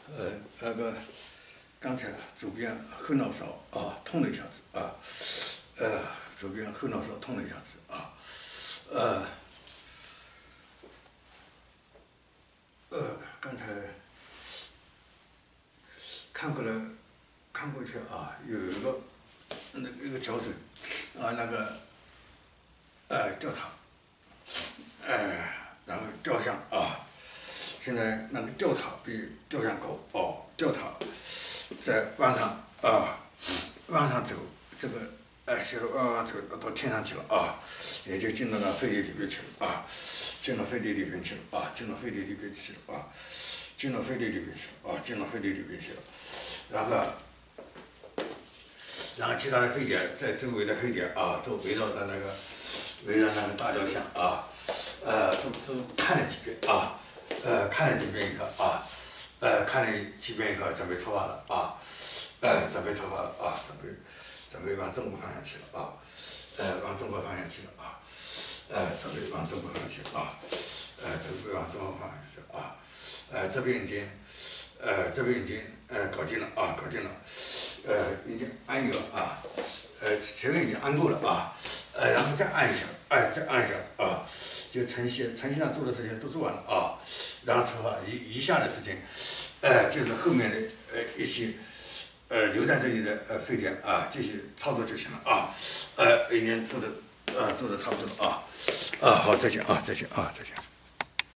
那个刚才左边后脑勺痛了一下子左边后脑勺痛了一下子刚才看过去有一个脚水掉塔，然后吊像现在那个吊塔比吊像高吊塔在往上走，这个斜着往上走到天上去了也就进到了飞碟里面去了进了飞碟里面去了进了飞碟里面去了进了飞碟里面去了进了飞碟里面去了，然后其他的飞碟在周围的飞碟都围绕着那个大雕像都看了几遍看了几遍以后准备出发了准备往中国方向去了往中国方向去了准备往中国方向去了准备往中国方向去了这边已经搞定了已经安有了前面已经安够了然后再按一下再按一下子就晨曦上做的事情都做完了然后出发余下的事情就是后面的一些留在这里的飞碟继续操作就行了已经做的差不多了好，再见再见。